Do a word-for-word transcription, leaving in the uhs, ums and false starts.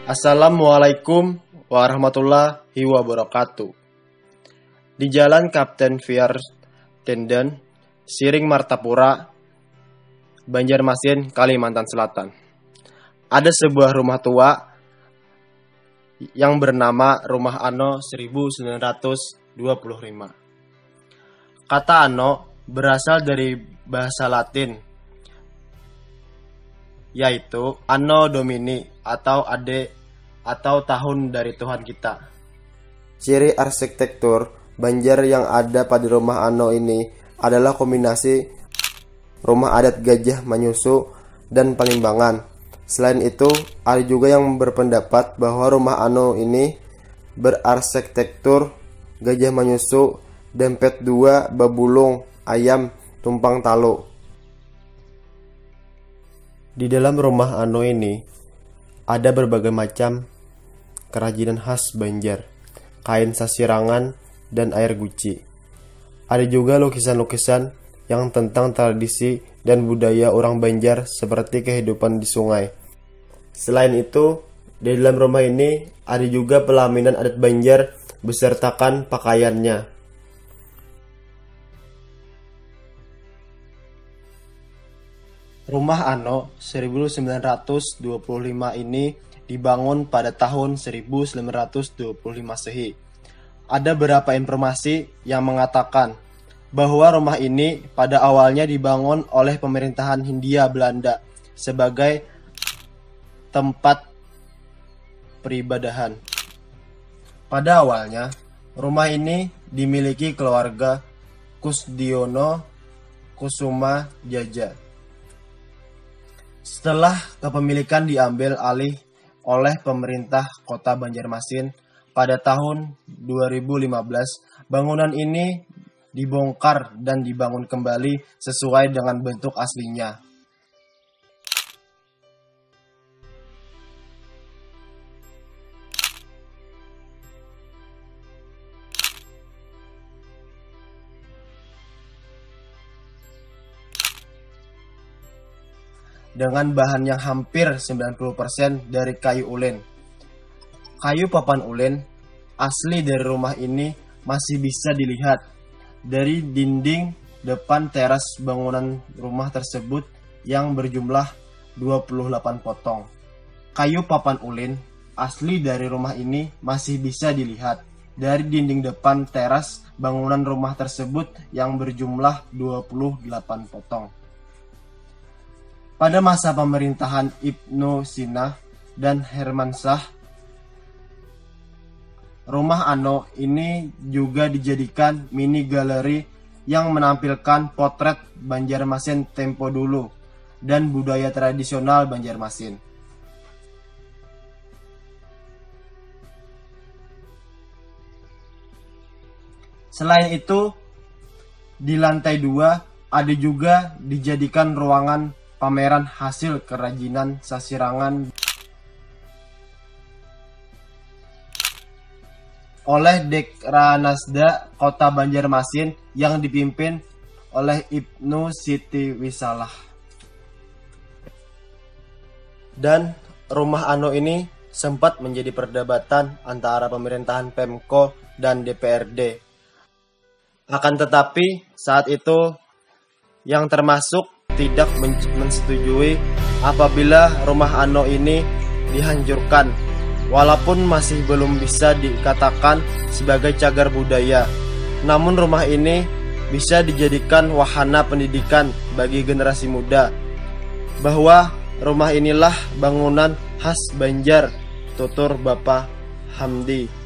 Assalamualaikum warahmatullahi wabarakatuh. Di Jalan Kapten Viar Tenden, Siring Martapura, Banjarmasin, Kalimantan Selatan, ada sebuah rumah tua yang bernama Rumah Ano seribu sembilan ratus dua puluh lima. Kata Ano berasal dari bahasa Latin, yaitu Anno Domini atau ade atau tahun dari Tuhan kita. Ciri arsitektur Banjar yang ada pada rumah Ano ini adalah kombinasi rumah adat Gajah Manyusu dan Palimbangan. Selain itu, ada juga yang berpendapat bahwa rumah Ano ini berarsitektur Gajah Manyusu, dempet dua, babulung, ayam, tumpang talo. Di dalam rumah Ano ini ada berbagai macam kerajinan khas Banjar, kain sasirangan, dan air guci. Ada juga lukisan-lukisan yang tentang tradisi dan budaya orang Banjar seperti kehidupan di sungai. Selain itu, di dalam rumah ini ada juga pelaminan adat Banjar besertakan pakaiannya. Rumah Ano seribu sembilan ratus dua puluh lima ini dibangun pada tahun seribu sembilan ratus dua puluh lima Masehi. Ada beberapa informasi yang mengatakan bahwa rumah ini pada awalnya dibangun oleh pemerintahan Hindia Belanda sebagai tempat peribadahan. Pada awalnya, rumah ini dimiliki keluarga Kusdiono Kusuma Jaja. Setelah kepemilikan diambil alih oleh pemerintah Kota Banjarmasin pada tahun dua ribu lima belas, bangunan ini dibongkar dan dibangun kembali sesuai dengan bentuk aslinya. Dengan bahan yang hampir sembilan puluh persen dari kayu ulin. Kayu papan ulin asli dari rumah ini masih bisa dilihat dari dinding depan teras bangunan rumah tersebut yang berjumlah dua puluh delapan potong. Kayu papan ulin asli dari rumah ini masih bisa dilihat dari dinding depan teras bangunan rumah tersebut yang berjumlah dua puluh delapan potong. Pada masa pemerintahan Ibnu Sina dan Hermansyah, rumah Ano ini juga dijadikan mini galeri yang menampilkan potret Banjarmasin tempo dulu dan budaya tradisional Banjarmasin. Selain itu, di lantai dua ada juga dijadikan ruangan pameran hasil kerajinan sasirangan oleh Dekranasda Kota Banjarmasin yang dipimpin oleh Ibnu Siti Wisalah. Dan rumah Ano ini sempat menjadi perdebatan antara pemerintahan Pemko dan D P R D. Akan tetapi saat itu yang termasuk tidak mensetujui apabila rumah Ano ini dihancurkan, walaupun masih belum bisa dikatakan sebagai cagar budaya. Namun rumah ini bisa dijadikan wahana pendidikan bagi generasi muda, bahwa rumah inilah bangunan khas Banjar, tutur Bapak Hamdi.